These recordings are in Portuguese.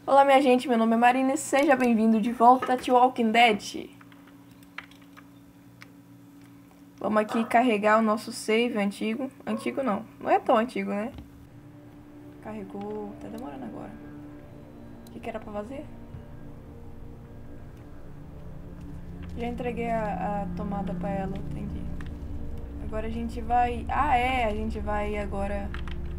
Olá minha gente, meu nome é Marina e seja bem-vindo de volta a The Walking Dead. Vamos aqui carregar o nosso save antigo. Antigo não é tão antigo, né? Carregou, tá demorando agora. O que era pra fazer? Já entreguei a tomada pra ela, entendi. Agora a gente vai... a gente vai agora...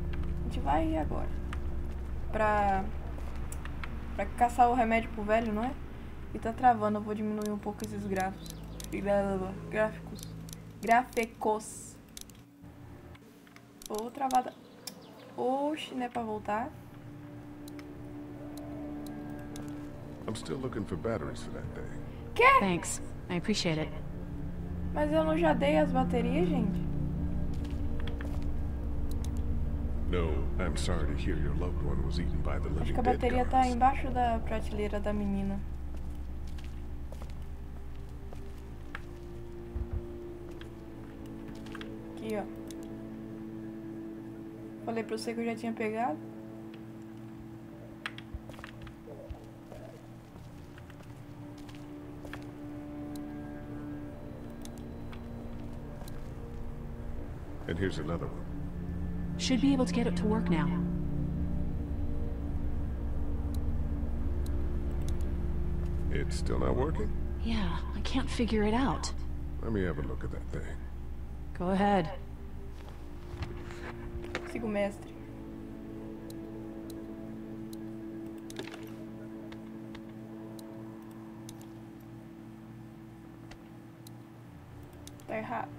Pra caçar o remédio pro velho, não é? E tá travando, eu vou diminuir um pouco esses gráficos. Gráficos. Ou travada. Oxi, não é pra voltar? I'm still looking for batteries for that thing. Quê? Thanks. I appreciate it. Mas eu não já dei as baterias, gente? No, I'm sorry to hear your loved one was eaten by the Acho living que a dead bateria tá guards. embaixo da prateleira da menina. Aqui, ó. Falei pra você que eu já tinha pegado. And here's another one. Should be able to get it to work now. It's still not working? Yeah, I can't figure it out. Let me have a look at that thing. Go ahead. Siga o mestre. Tá errado.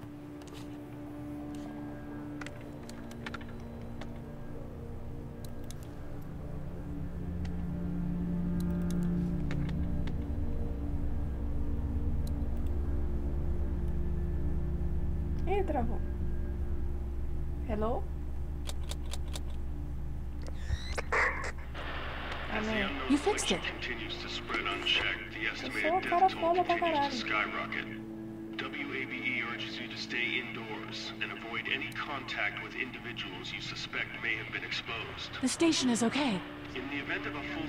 Ih, travou. Hello? Amém. You fixed it. Continues to spread unchecked. The Eu sou estimated o death cara toll foda pra continues caralho. to skyrocket. WABE urges you to stay indoors and avoid any contact with individuals you suspect may have been exposed. The station is okay. In the event of a full...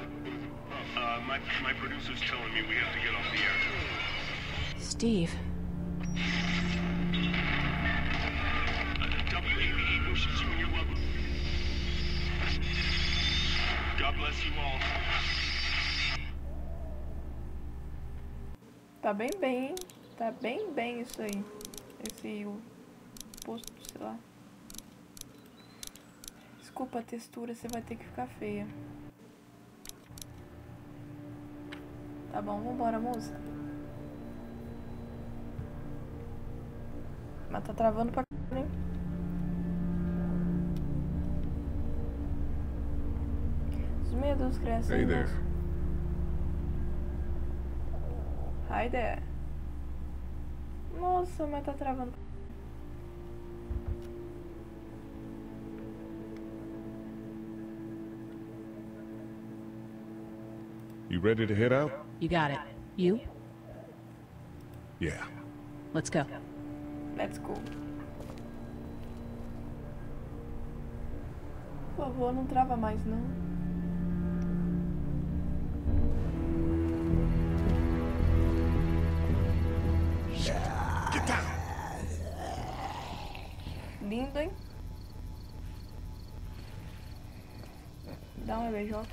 my producer's telling me we have to get off the air. Steve. WABE wishes you and your loved... God bless you all. Tá bem, tá bem isso aí. Esse o posto, sei lá. Desculpa a textura, você vai ter que ficar feia. Tá bom, vambora, moça. Mas tá travando pra c***, hein? Os medos crescem. Hey there. moça. Hi there. Nossa, mas tá travando. You ready to head out? You got it. You? Yeah. Let's go. Let's go. Por favor, não trava mais, não. Get down! Lindo, hein? Dá uma beijoca.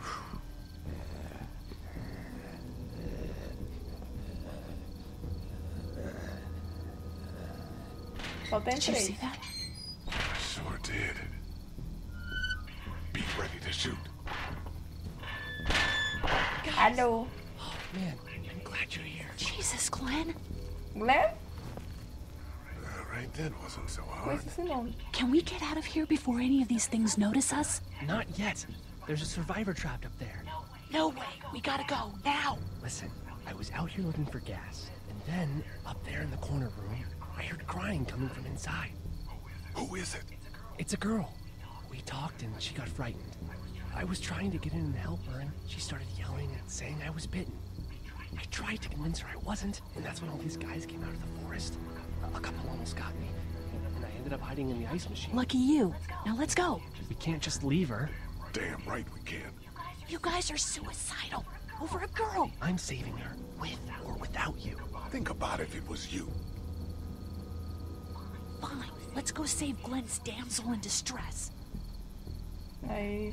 Só tem Did you see 3. that? I sure did. Be ready to shoot. Alô? Man, I'm glad you're here. Jesus, Glenn. Glenn? Right then wasn't so hard. Conheço esse nome. Can we get out of here before any of these things notice us? Not yet. There's a survivor trapped up there. No way. We gotta go now. Listen, I was out here looking for gas, and then, up there in the corner room, I heard crying coming from inside. Who is it? It's a girl. We talked and she got frightened. I was trying to get in and help her, and she started yelling and saying I was bitten. I tried to convince her I wasn't, and that's when all these guys came out of the forest. A couple almost got me, and I ended up hiding in the ice machine. Lucky you. Now let's go. We can't just leave her. Damn right we can. You guys are suicidal over a girl. I'm saving her, with or without you. Think about if it was you. Fine, let's go save Glenn's damsel in distress. Aí.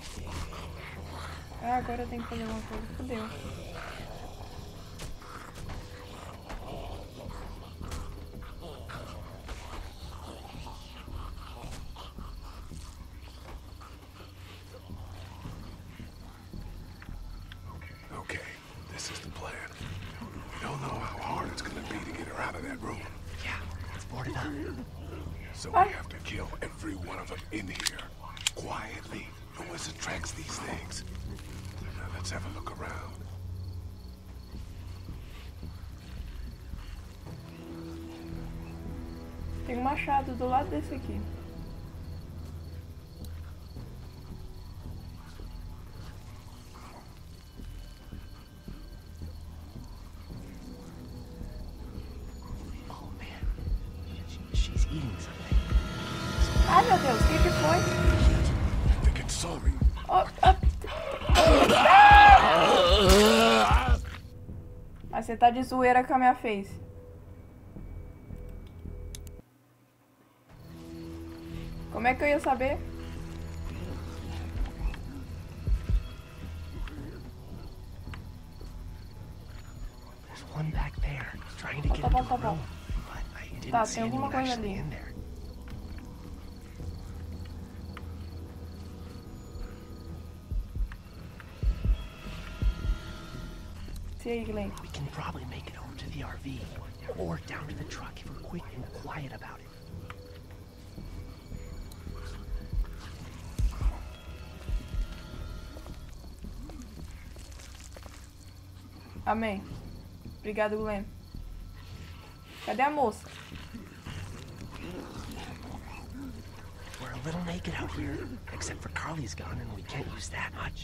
Ah, agora eu tenho que fazer uma coisa. Fudeu. Okay, this is the plan. We don't know how hard it's gonna be to get her out of that room. Yeah, it's boarded up. So we have to kill every one of them in here. Quietly. Noise attracts these things. Now let's have a look around. Tem um machado do lado desse aqui. Oh man, she's eating something. Ai meu Deus, o que foi? I think it saw me. Oh, Mas você tá de zoeira com a minha face. Como é que eu ia saber? There's one back there, trying to get Tá into bom, tá the bom. room, but I didn't Tá, see tem alguma anyone coisa actually ali. in there. Se aí, Glenn. We can probably make it home to the RV, or down to the truck if we're quick and quiet about it. Amém. Obrigado, Glenn. Cadê a moça? We're a little naked out here, except for Carly's gun, and we can't use that much.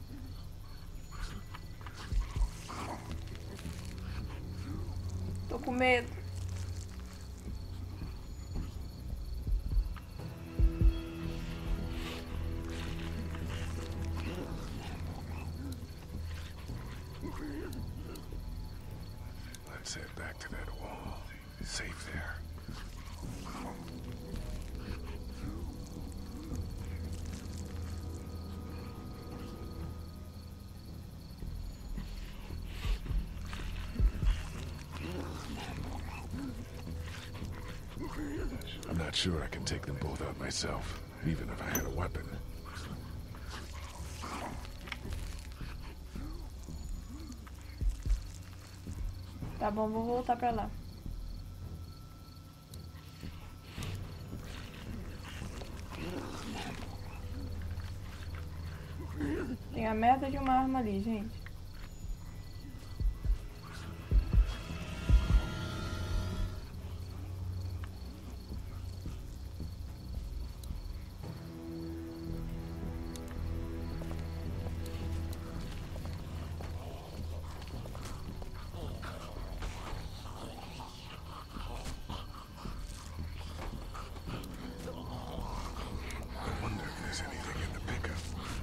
Tô com medo. Let's head back to that wall. Safe there. I'm not sure I can take them both out myself, even if I had a weapon. Tá bom, vou voltar pra lá. Tem a merda de uma arma ali, gente. I wonder if there's anything in the pickup.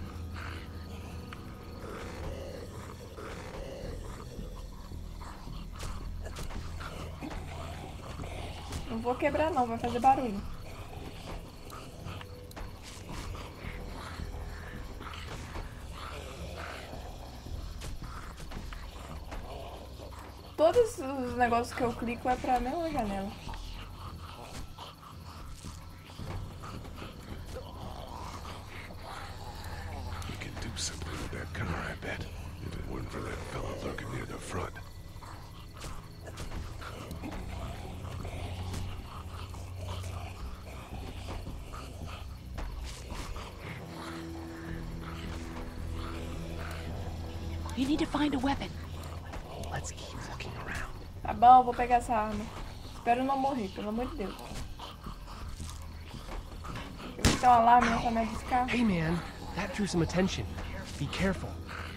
Não vou quebrar não, vai fazer barulho. Todos os negócios que eu clico é pra mesma janela. We can do something with that car, I bet. If it weren't for that fella lurking near the front. You need to find a weapon. Let's keep looking around. Tá bom, vou pegar essa arma. Espero não morrer, pelo amor de Deus. Eu vi que tem um alarme nessa merda desse carro. Hey man, that drew some attention. Be careful.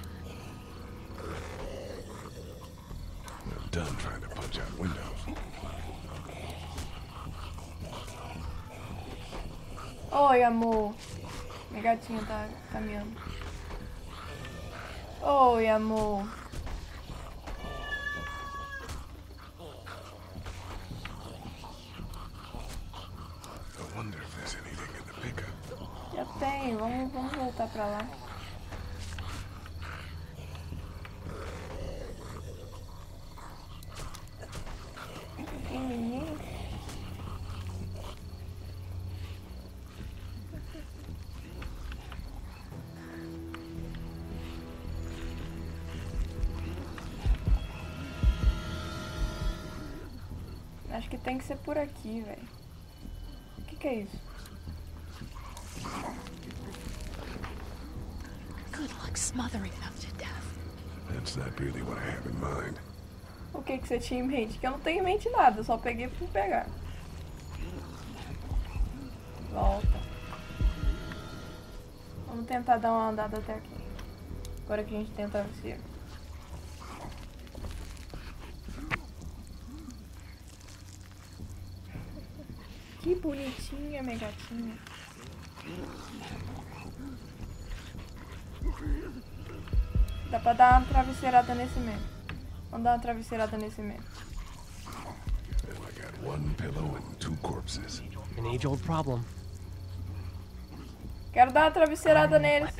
I'm done trying to punch out windows. Oi, amor. Minha gatinha tá caminhando. Oi, amor. I wonder if there's anything in the pickup. Já tem, vamos voltar pra lá. Menino. Acho que tem que ser por aqui, velho. O que é isso? Good luck smothering them to death. That's not really what I have in mind. O que você tinha em mente? Que eu não tenho em mente nada, eu só peguei por pegar. Volta. Vamos tentar dar uma andada até aqui. Agora que a gente tem a travesseira. Que bonitinha, minha gatinha. Dá pra dar uma travesseirada nesse mesmo. Vamos dar uma travesseirada nesse mesmo. And I got one pillow and two corpses. An age-old problem. Quero dar uma travesseirada neles.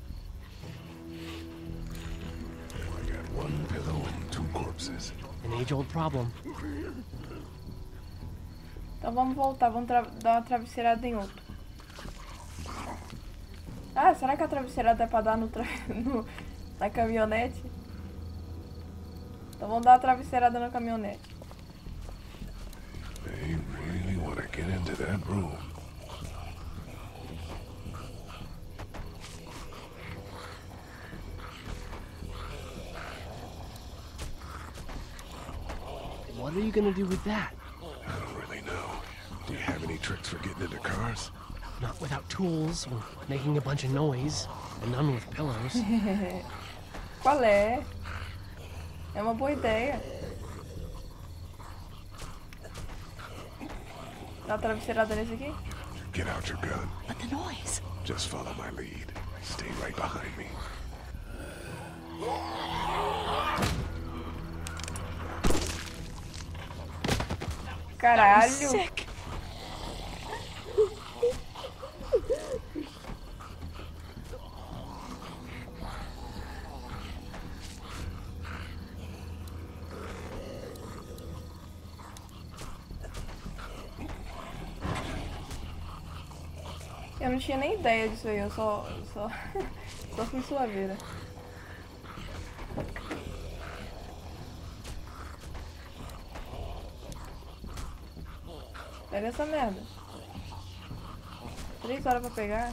And I got one pillow and two corpses. An age-old problem. Então vamos voltar, vamos dar uma travesseirada em outro. Ah, será que a travesseirada é pra dar na caminhonete? Então vamos dar uma travesseirada na caminhonete. They really want to get into that room. What are you gonna do with that? I don't really know. Do you have any tricks for getting into cars? Not without tools, or making a bunch of noise, and none with pillows. Qual é? É uma boa ideia. Dá uma travesseirada nesse aqui? Get out your gun. But the noise. Just follow my lead. Stay right behind me. Caralho. Sick. Eu não tinha nem ideia disso aí, eu só fui suaveira. Pega essa merda. 3 horas pra pegar.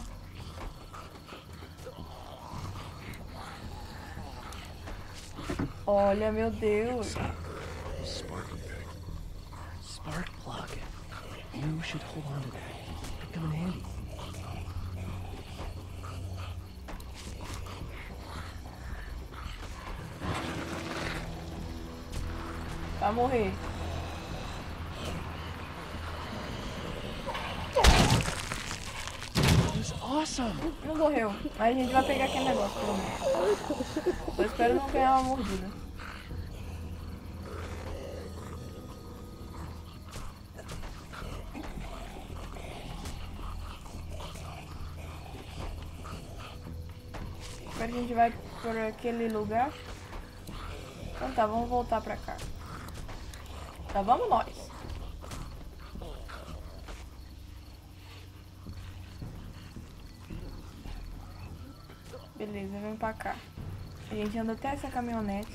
Olha, meu Deus. Sparky thing. Spark plug. You should hold on to that. It'd come in handy. Vai morrer. That was awesome! Não morreu. Mas a gente vai pegar aquele negócio, pelo menos. Eu espero não ganhar uma mordida. Agora a gente vai por aquele lugar. Então tá, vamos voltar pra cá. Tá, vamos nós. Beleza, vem pra cá. A gente anda até essa caminhonete.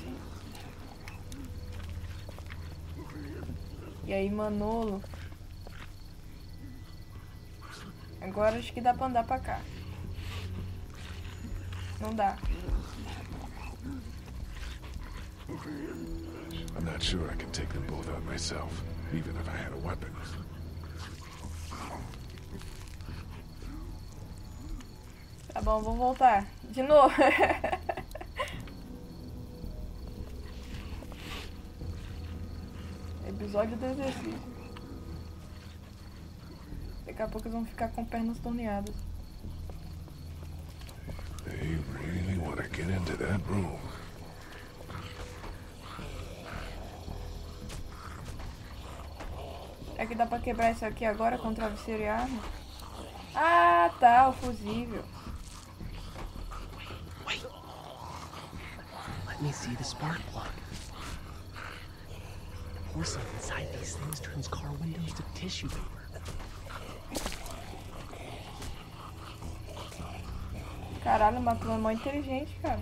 E aí, Manolo. Agora acho que dá pra andar pra cá. Não dá. I'm not sure I can take them both out myself, even if I had a weapon. Tá bom, vou voltar. De novo. Episódio do exercício. Daqui a pouco eles vão ficar com pernas torneadas. They really want to get into that room. É que dá pra quebrar isso aqui agora com travesseiro e arma? Ah, tá, o fusível. Wait. Let me see the spark plug. Porcelain inside these things turns car windows to tissue paper. Caralho, matou é mó inteligente, cara.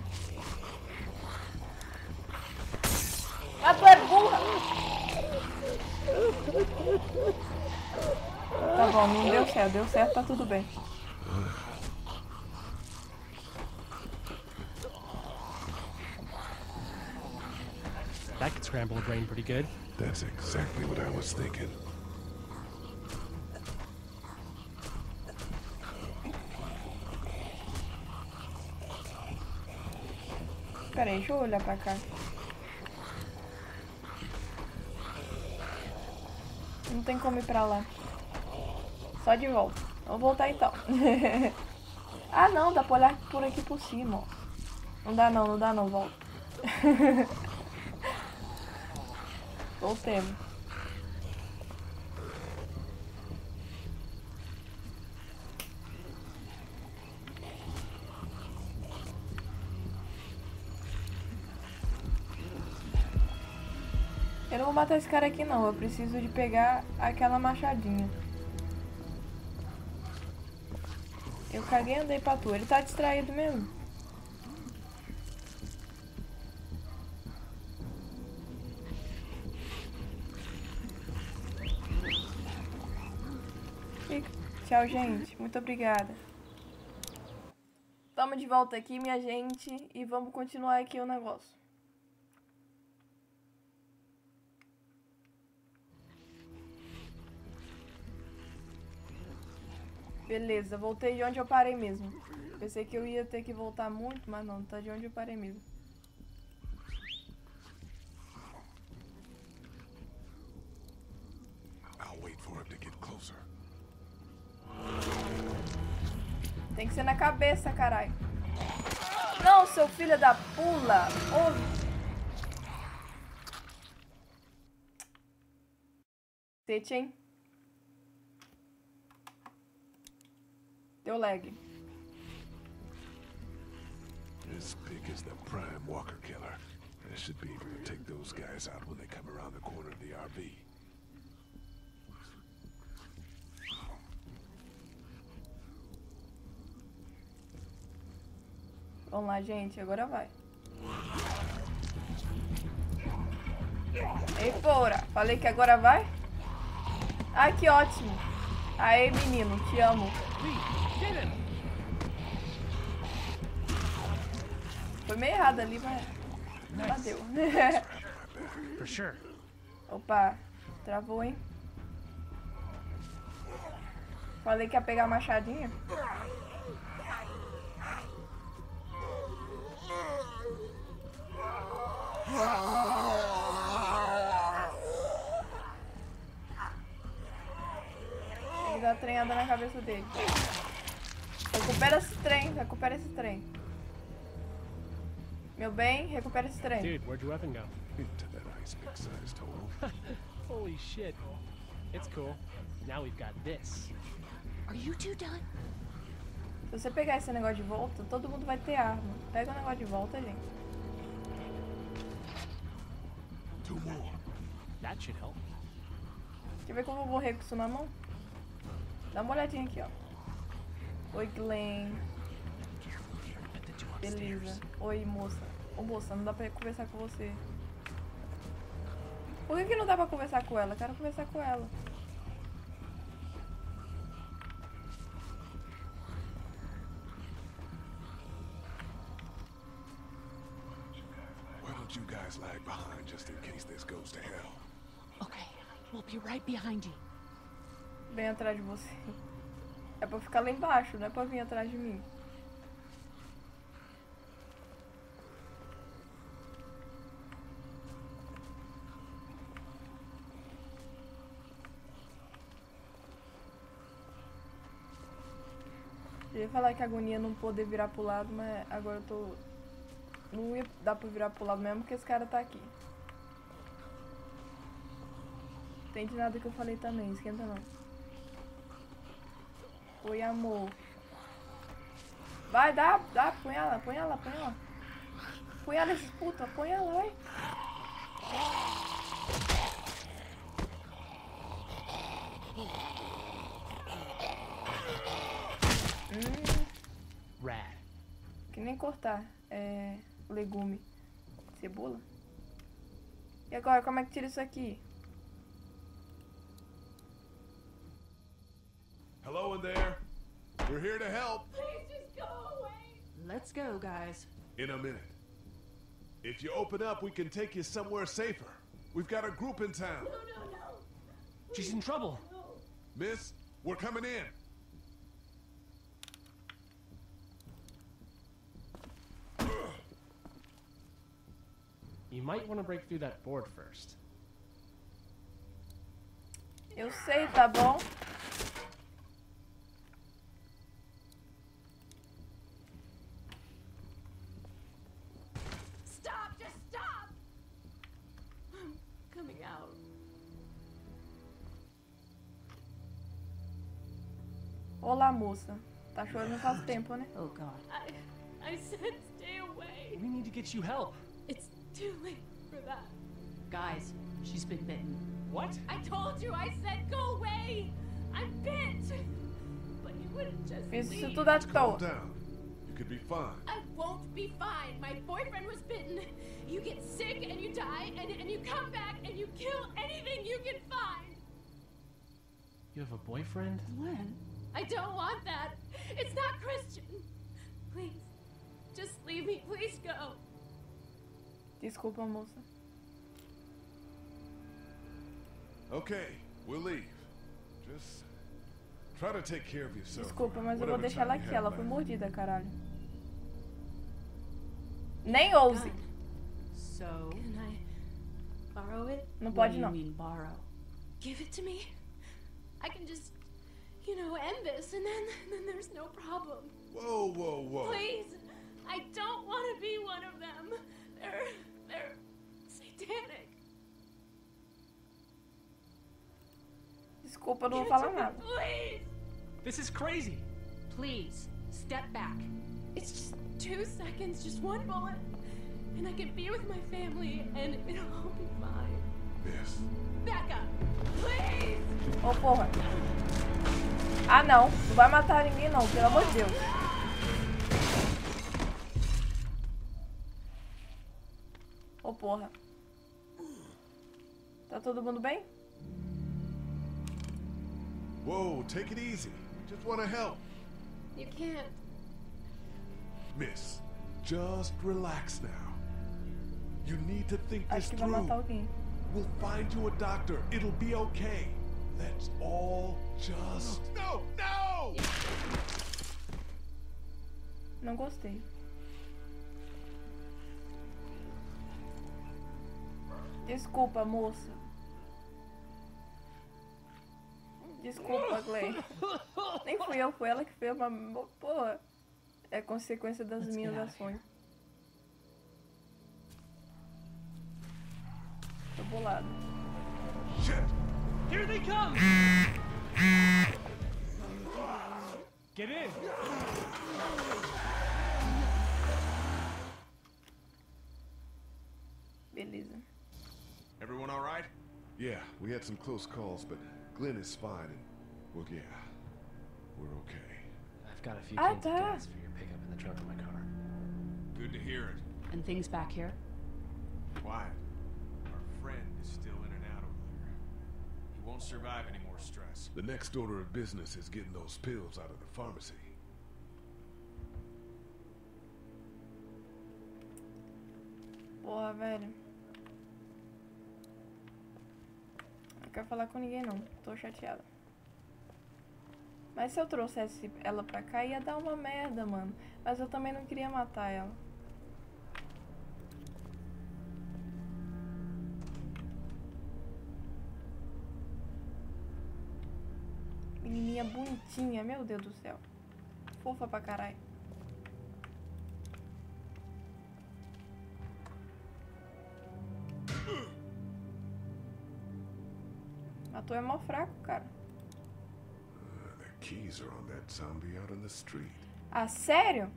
Ah, tu é burra! Tá bom, não deu certo, tá tudo bem. That could scramble a brain pretty good. That's exactly what I was thinking. Pera aí, deixa eu olhar pra cá. Não tem como ir pra lá. Só de volta. Vamos voltar então. Ah, não, dá pra olhar por aqui por cima, ó. Não dá não, volta. Voltemos. Eu não vou matar esse cara aqui não, eu preciso de pegar aquela machadinha. Eu caguei e andei pra tu, ele tá distraído mesmo. Fica. Tchau, gente, muito obrigada. Tamo de volta aqui, minha gente, e vamos continuar aqui o negócio. Beleza, voltei de onde eu parei mesmo. Pensei que eu ia ter que voltar muito, mas não, tá de onde eu parei mesmo. I'll wait for him to get closer. Tem que ser na cabeça, caralho. Não, seu filho da pula. Ouve. Tete, hein? Deu lag. This pig is the prime walker killer. I should be able to take those guys out when they come around the corner of the RV. Vamos lá, gente. Agora vai. Ei, porra. Falei que agora vai? Ai, que ótimo. Aê, menino. Te amo. Foi meio errado ali, mas bateu. For sure. Opa. Travou, hein? Falei que ia pegar a machadinha. Tem que dar treinada na cabeça dele. Recupera esse trem. Meu bem, recupera esse trem. Dude, where'd your weapon go? Into that ice pick-sized hole. Holy shit. It's cool. Now we've got this. Are you two done? Se você pegar esse negócio de volta, todo mundo vai ter arma. Pega o negócio de volta, gente. Two more. That should help. Deixa eu ver como eu vou morrer com isso na mão. Dá uma olhadinha aqui, ó. Oi, Glenn. Put the two Beleza. upstairs. Oi, moça. Ô, moça, não dá pra conversar com você. Por que não dá pra conversar com ela? Quero conversar com ela. Why don't you guys lag behind just in case this goes to hell? Okay, we'll be right behind you. Bem atrás de você. É pra ficar lá embaixo, não é pra vir atrás de mim. Eu ia falar que a agonia não poder virar pro lado, mas agora eu tô Não ia dar pra virar pro lado mesmo, porque esse cara tá aqui. Entende nada que eu falei também, esquenta não. Oi, amor. Vai, dá, põe ela. Põe ela, esses puta, põe ela, vai. Rad. Que nem cortar, legume. Cebola. E agora, como é que tira isso aqui? Hello in there. We're here to help. Please just go away. Let's go, guys. In a minute. If you open up, we can take you somewhere safer. We've got a group in town. No. She's in trouble. Miss, we're coming in. You might want to break through that board first. Eu sei, tá bom? Stop, just stop. I'm coming out. Olá, moça. Tá chorando faz tempo, né? Oh, God. I said stay away. We need to get you help. It's too late for that. Guys, she's been bitten. What? I told you, I said go away. I'm bit. But you wouldn't just Fiz isso leave. tudo à Calm toa. down. You could be fine. I won't be fine. My boyfriend was bitten. You get sick and you die and you come back and you kill anything you can find. You have a boyfriend? Glenn? I don't want that. It's not Christian. Please, just leave me. Please go. Desculpa, moça. Okay, we'll leave. Just try to take care of yourself. Desculpa, mas eu vou Whatever deixar ela time you aqui. have Ela foi left. mordida, caralho. Nem ouse. So, Can I borrow it? Não what pode, do you não. mean borrow? Give it to me. I can just, end this, and then there's no problem. Whoa. Please, I don't want to be one of them. They're satanic. Desculpa, eu não Give vou it falar to me, nada. please. This is crazy. Please, step back. It's just 2 seconds, just one bullet, and I can be with my family, and it'll all be fine. Miss. Back up, please. Ô, porra. Ah, não. Não vai matar ninguém, não. Pelo amor de Deus. Ô, porra. Tá todo mundo bem? Whoa, take it easy. Just want to help. You can't. Miss, just relax now. You need to think this Acho que vai through. matar alguém. We'll find you a doctor. It'll be okay. Let's all just... No! Não gostei. Desculpa, moça. Desculpa, Glenn. Nem fui eu, foi ela que fez, mas, porra, é consequência das Let's minhas get out of ações. Tô bolado. Shit! Here they come! Get in! Beleza. Everyone all right? Yeah, we had some close calls, but Glenn is fine, and, well, yeah, we're okay. I've got a few Ah, cans of tá. gas for your pickup in the trunk of my car. Good to hear it. And things back here? Quiet. Our friend is still in and out over there. He won't survive any more stress. The next order of business is getting those pills out of the pharmacy. Porra, velho. Não quero falar com ninguém, não. Tô chateada. Mas se eu trouxesse ela pra cá, ia dar uma merda, mano. Mas eu também não queria matar ela. Menininha bonitinha, meu Deus do céu. Fofa pra caralho. Ator é mó fraco, cara. The keys are on that zombie out on the street. Ah, sério?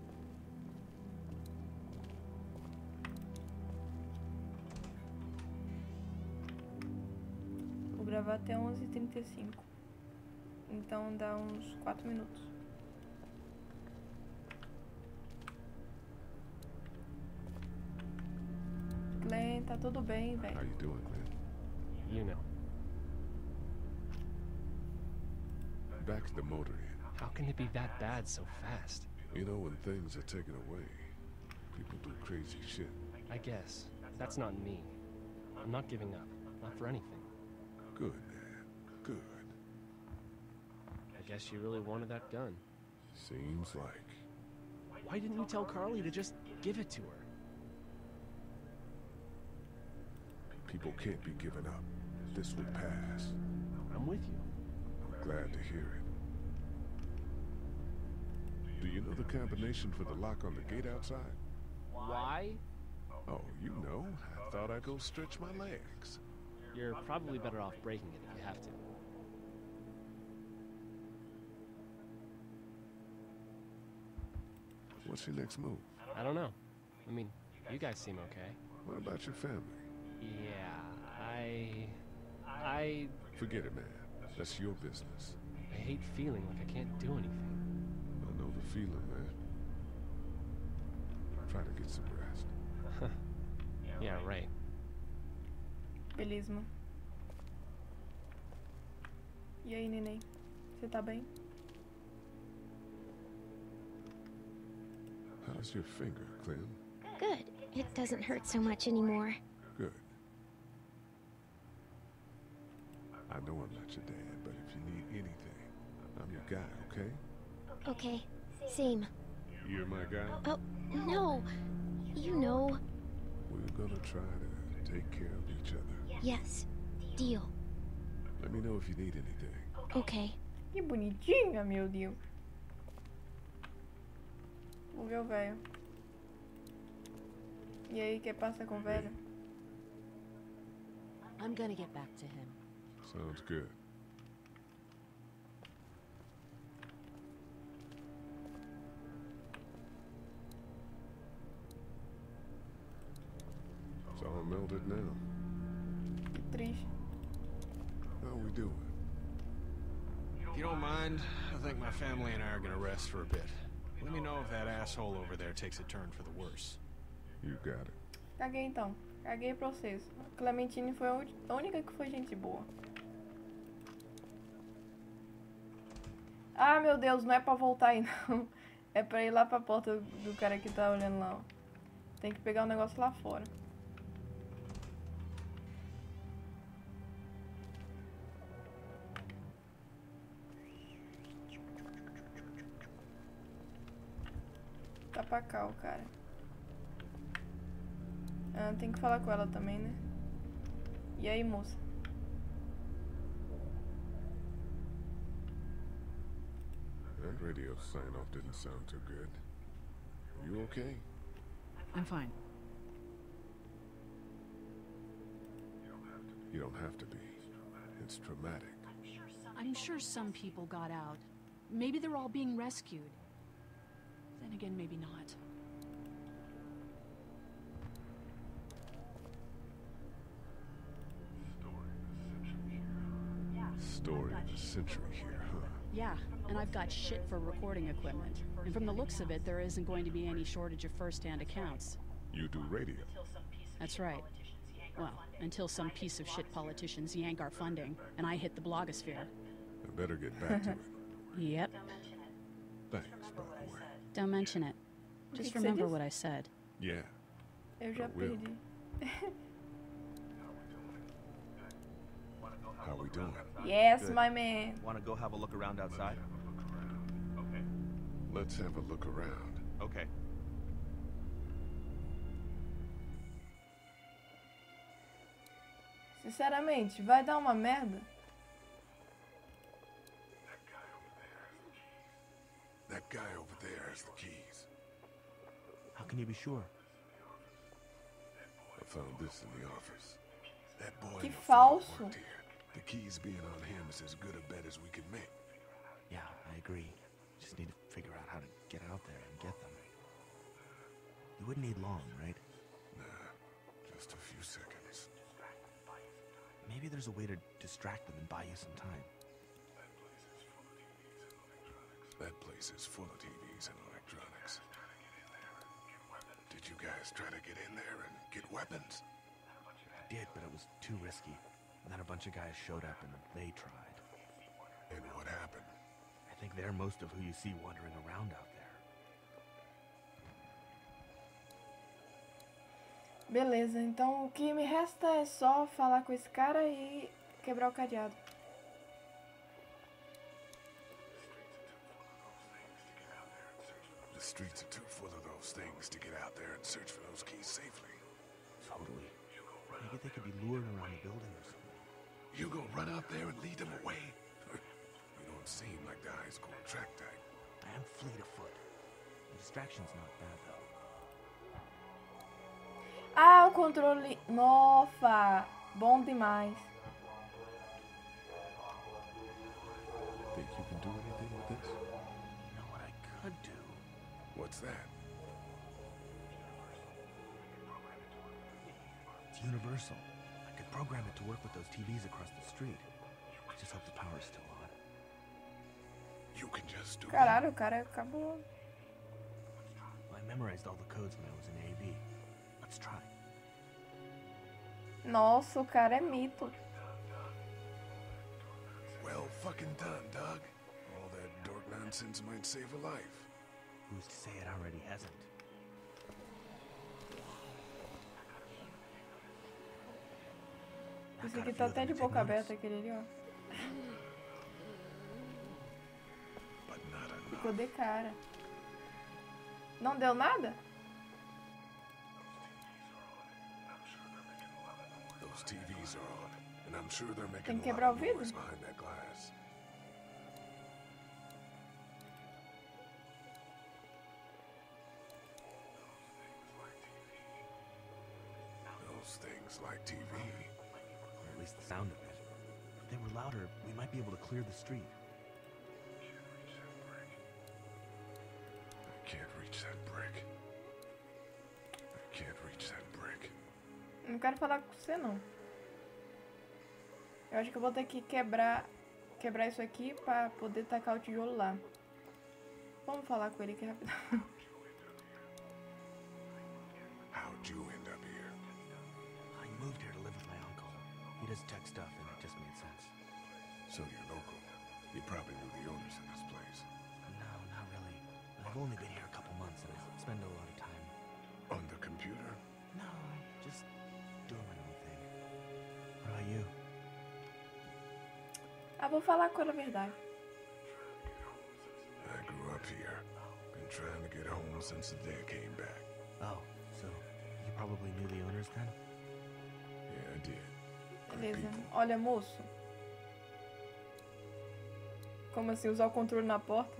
Vou gravar até 11h35. Então dá uns 4 minutos. Glenn, tá tudo bem, How velho. you doing, man? You know. Back to the motor inn. How can it be that bad so fast? You know, when things are taken away, people do crazy shit. I guess. That's not me. I'm not giving up. Not for anything. Good, man. Good. I guess you really wanted that gun. Seems like. Why didn't you tell Carly to just give it to her? People can't be given up. This will pass. I'm with you. I'm glad to hear it. Do you know the combination for the lock on the gate outside? Why? Oh, you know. I thought I'd go stretch my legs. You're probably better off breaking it if you have to. What's your next move? I don't know. I mean, you guys seem okay. What about your family? Yeah, I Forget it, man. That's your business. hate feeling like I can't do anything. I know the feeling, man. Try to get some rest. Yeah, right. Beleza, mano. E aí, neném? Você tá bem? How's your finger, Clem? Good. It doesn't hurt so much anymore. Good. I know I'm not your dad, but if you need anything, I'm your guy, okay? Okay. Same. You're my guy? Oh, no. You know. We're gonna try to take care of each other. Yes. Deal. Let me know if you need anything. Okay. Que bonitinha, meu Deus. Vou ver o velho. E aí, que passa com o velho? I'm gonna get back to him. Sounds good. It's all melted now. Que triste. How we doing? If you don't mind, I think my family and I are gonna rest for a bit. Let me know if that asshole over there takes a turn for the worse. You got it. Caguei então. Caguei pra vocês. Clementine foi a única que foi gente boa. Ah, meu Deus, não é pra voltar aí não. É pra ir lá pra porta do cara que tá olhando lá, ó. Tem que pegar o negócio lá fora. Tá pra cá o cara. Ah, tem que falar com ela também, né? E aí, moça? That radio sign-off didn't sound too good. You okay? I'm fine. You don't have to be. It's traumatic. I'm sure some people got out. Maybe they're all being rescued. Then again, maybe not. Story of the century here, huh? Yeah, and I've got shit for recording equipment. And from the looks of it, there isn't going to be any shortage of first-hand accounts. You do radio. That's right. Well, until some piece of shit politicians yank our funding, and I hit the blogosphere. I better get back to it. Yep. Thanks, by the way. Don't mention it. Just remember what I said. Yeah. Eu já I will. perdi. How we doing? Yes, Good. my man. Want to go have a look around outside? Let's have a look around. Okay. Sinceramente, vai dar uma merda? That guy over there has the keys. How can you be sure? I found this in the office. That boy Que in the front falso. worked here. The keys being on him is as good a bet as we can make. Yeah, I agree. Just need to figure out how to get out there and get them. You wouldn't need long, right? Nah, just a few seconds. Maybe there's a way to distract them and buy you some time. That place is full of TVs and electronics. Did you guys try to get in there and get weapons? I did, but it was too risky. And then a bunch of guys showed up and they tried. And what happened? I think they're most of who you see wandering around out there. Beleza, então o que me resta é só falar com esse cara e quebrar o cadeado. The streets are too full of those things to get out there and search for those keys safely. Totally. Maybe they could be lured around the building or something. You gonna run out there and lead them away? You don't seem like the high school track type. I am fleet of foot. The distraction's not bad, though. Ah, o controle... Nossa, bom demais. Think you can do anything with this? You know what I could do? What's that? It's universal. I could program it to work with those TVs across the street. Just hope the power's still on. You can just do Caralho, o cara acabou... I memorized all the codes when I was in AV. Let's try. Nossa, o cara é mito. Well fucking done, Doug. All that dork nonsense might save a life. Who's to say it already hasn't? Esse aqui tá até de boca aberta, aquele ali, ó. Ficou de cara. Não deu nada? Those TVs are on, and I'm sure they're making Tem que a quebrar o lot of vidro? noise behind that glass. Those things like TV. Or at least the sound of it. If they were louder, we might be able to clear the street. I can't reach that brick. I can't reach that brick. Não quero falar com você, não. Eu acho que eu vou ter que quebrar isso aqui pra poder tacar o tijolo lá. Vamos falar com ele aqui rapidão. How'd you end up here? I moved here to live with my uncle. He does tech stuff, and it just made sense. So you're local. You probably knew the owners of this place. No, not really. I've only been here a couple months, and I spend a lot of time. On the computer? No, just doing my own thing. What about you? Ah, vou falar com ela a verdade. I grew up here. Been trying to get home since the day I came back. Oh, so you probably knew the owners then? Yeah, I did. Good Beleza. people. Olha, moço. Como assim, usar o controle na porta?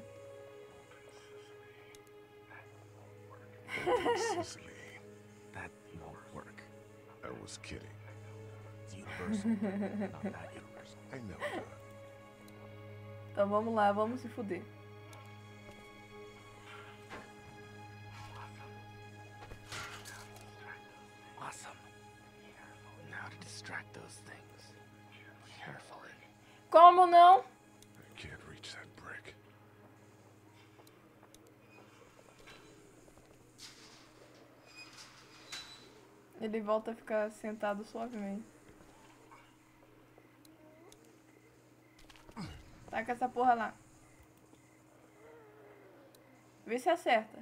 Cicely, That won't work. I was kidding. It's universal, not that universal. I know, Doug. Então vamos lá, vamos se fuder. Awesome. Now to distract those things. Carefully. Como não? I can't reach that brick. Ele volta a ficar sentado suavemente. Taca essa porra lá. Vê se acerta.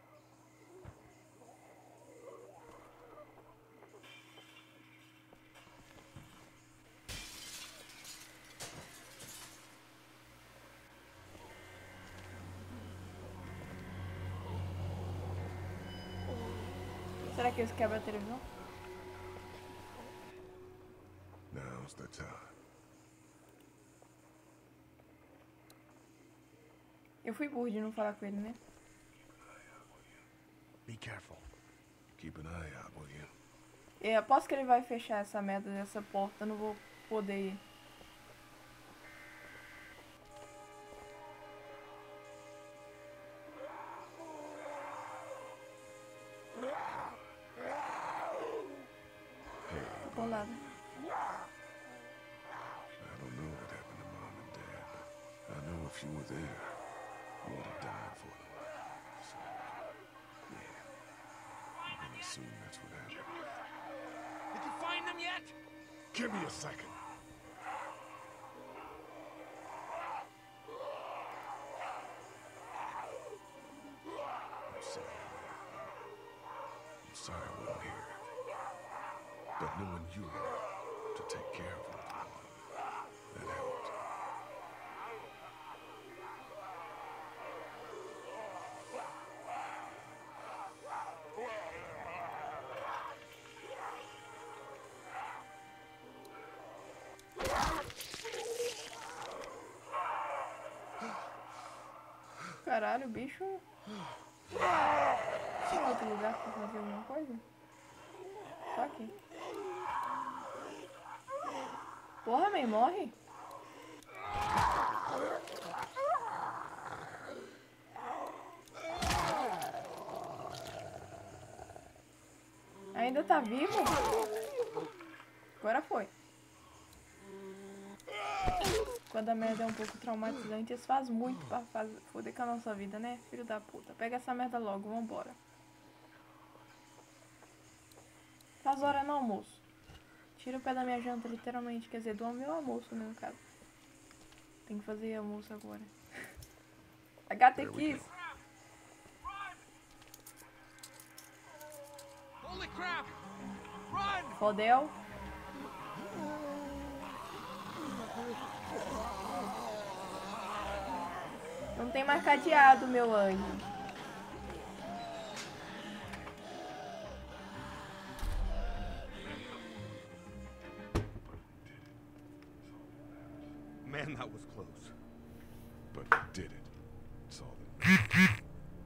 Será que isso quebra a televisão? Now's the time. Eu fui burro de não falar com ele, né? Be careful. Keep an eye out, will you? Eu aposto que ele vai fechar essa merda dessa porta, eu não vou poder ir. enrolada. I don't know what happened to Mom and Dad, but I know if you were there, you would have died for them. So, yeah, I'm gonna assume that's what happened. Did you find them yet? Give me a second. I'm sorry I wasn't here. But knowing you were to take care of them, that helped. Caralho, bicho. Tem outro lugar pra fazer alguma coisa? Só aqui. Porra, man, morre. Ainda tá vivo? Agora foi. Quando a merda é um pouco traumatizante, eles fazem muito pra foder com a nossa vida, né? Filho da puta. Pega essa merda logo, vambora. Faz hora no almoço. Tira o pé da minha janta, literalmente. Quer dizer, do meu almoço, né, no caso. Tem que fazer almoço agora. HT Kiss. Holy crap! Run! Fodel. Não tem mais cadeado, meu anjo. Man, that was close. But you did it. That's all that matters.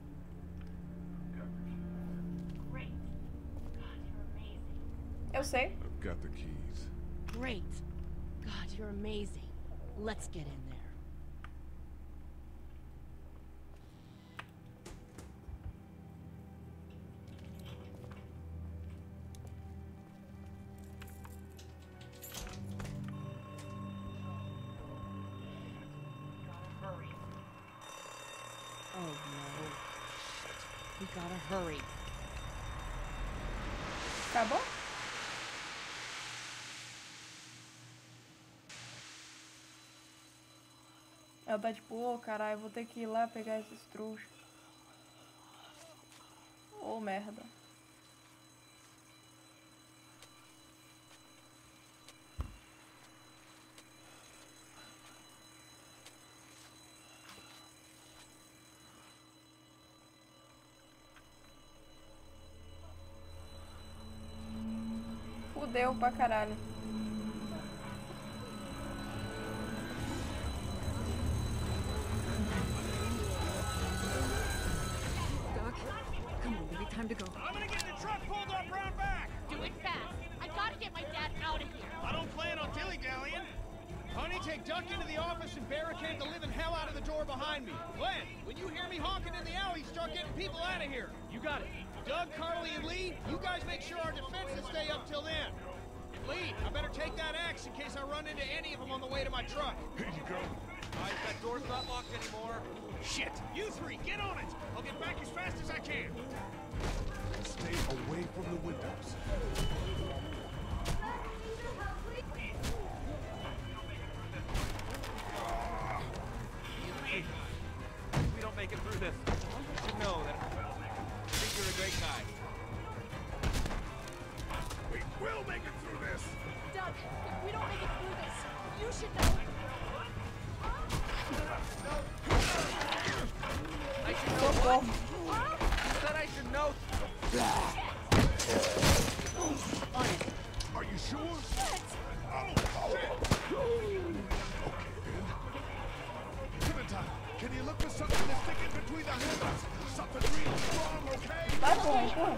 Great. God, you're amazing. Eu sei. I've got the keys. Great. God, you're amazing. Let's get in there. Oh no. We gotta hurry. Acabou? Ela tá tipo, ô caralho, vou ter que ir lá pegar esses trouxas. Ô merda. Fudeu pra caralho. Come on, baby, time to go. I'm gonna get the truck pulled up round back! Do it fast. I gotta get my dad out of here. I don't plan on dilly-dallying. Honey, take Duck into the office and barricade the living hell out of the door behind me. Glenn, when you hear me honking in the alley, start getting people out of here. You got it. Doug, Carly, and Lee, you guys make sure our defenses stay up till then. Lee, I better take that axe in case I run into any of them on the way to my truck. Here you go. Alright, that door's not locked anymore. Shit! You three, get on it! I'll get back as fast as I can. Stay away from the windows. If we don't make it through this, you should know that I think you're a great guy. We will make it through this. Doug, if we don't make it through this, you should know. I should know what? You said I should know. Are you sure? Oh, shit. Okay, then. Clementine, can you look for something to stick in between the handles? Something real strong, okay? Vai, porra, porra.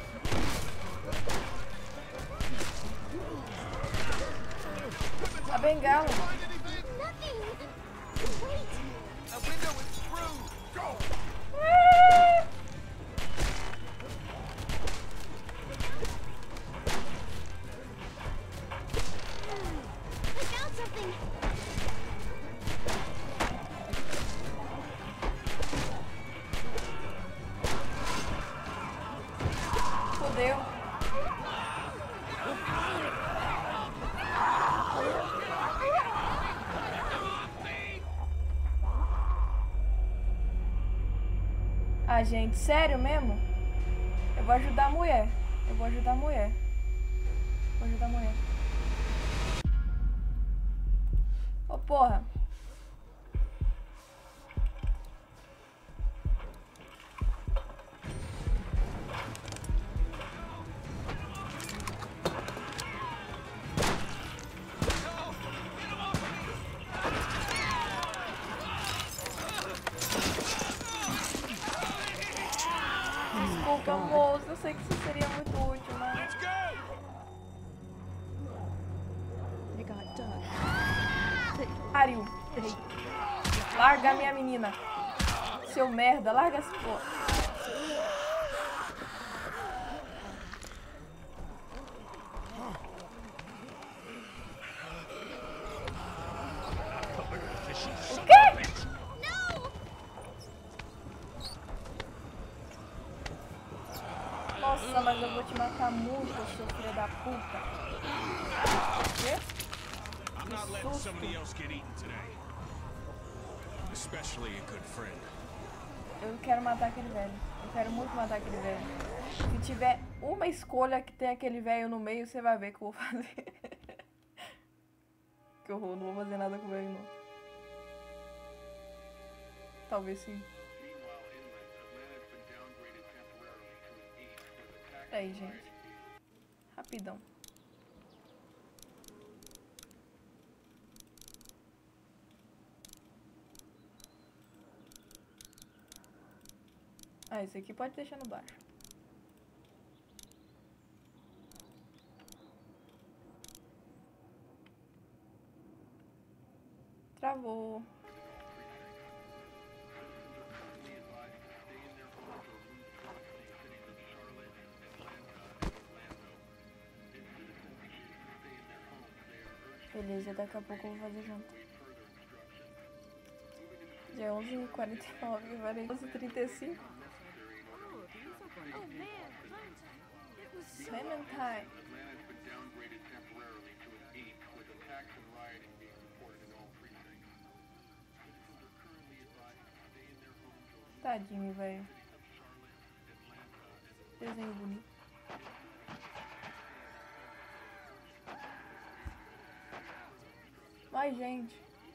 A bengala. Nothing. Wait. That window is screwed. Go! Fudeu. Ah, gente, sério mesmo? Eu vou ajudar a mulher. Eu vou ajudar a mulher. Vou ajudar a mulher. Ô, porra. Desculpa, moço. Eu sei que isso seria muito útil, mas... They got Doug. Ariu. Larga a minha menina. Seu merda, larga essa porra. O quê? Nossa, mas eu vou te matar muito, seu filho da puta. O quê? I'm not letting somebody else get eaten today. Especially a good friend. Eu quero matar aquele velho. Eu quero muito matar aquele velho. Se tiver uma escolha que tem aquele velho no meio, você vai ver o que eu vou fazer. Que horror, não vou fazer nada com o velho, não. Talvez sim. Peraí, gente. Rapidão. Ah, esse aqui pode deixar no baixo. Travou. Beleza, daqui a pouco eu vou fazer janta. Já é 11h49, vai 11h35. Clementine. Tadinho, velho. Desenho bonito. Mas, gente.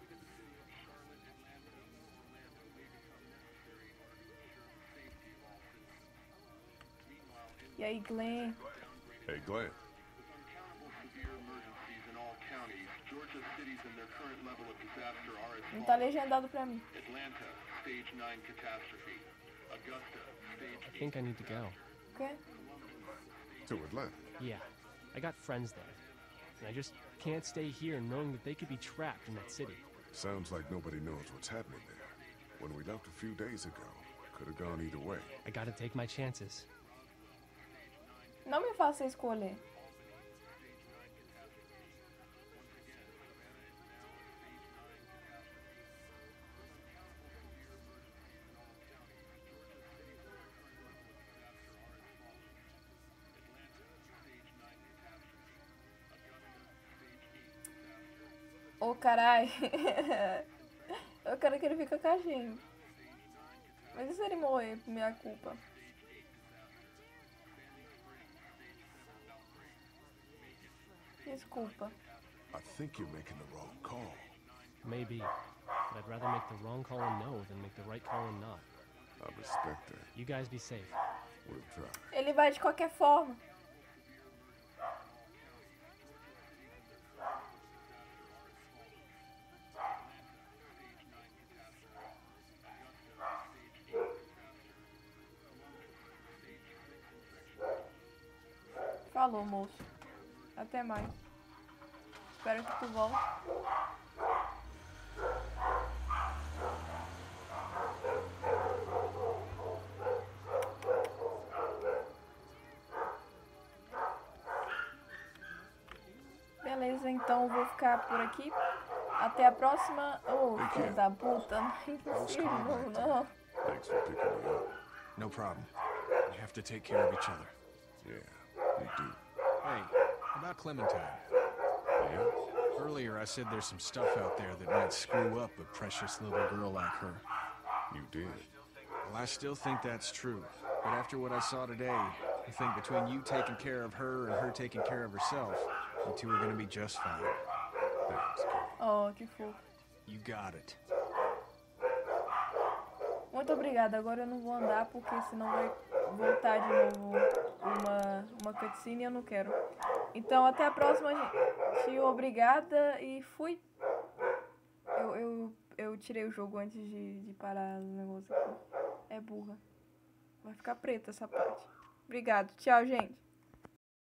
E aí, Glenn? Hey, Glenn. Não tá legendado pra mim. I think I need to go. O quê? To Atlanta. Yeah, I got friends there. And I just can't stay here knowing that they could be trapped in that city. Sounds like nobody knows what's happening there. When we left a few days ago, could have gone either way. I gotta take my chances. Não me faça escolher. Ô, carai. Eu quero que ele fique com a gente. Mas e se ele morrer por minha culpa? Desculpa. I think you're making the wrong call. Maybe. But I'd rather make the wrong call and no than make the right call and not. I respect that. You guys be safe. We'll try. Ele vai de qualquer forma. Falou, moço. Até mais. Espero que tu volte. Beleza, então vou ficar por aqui. Até a próxima. Oh, filho da puta. Não é impossível, não. Thanks for picking me up. No problem. We have to take care of each other. Yeah, we do. Hey, about Clementine. Yeah? Earlier I said there's some stuff out there that might screw up a precious little girl like her. You did. Well, I still think that's true. But after what I saw today, I think between you taking care of her and her taking care of herself, you two are gonna be just fine. Thanks, kid. Oh, que fofo. You got it. Muito obrigada. Agora eu não vou andar porque senão vai voltar de novo uma cutscene e eu não quero. Então até a próxima, gente. Obrigada e fui. Eu tirei o jogo antes de parar o negócio aqui. É burra. Vai ficar preta essa parte. Obrigado. Tchau, gente.